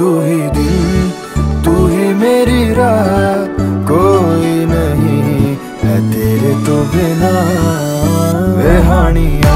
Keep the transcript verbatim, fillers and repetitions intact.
तू ही दिल, तू ही मेरी राह, कोई नहीं है तेरे तो बिना। वे हानिया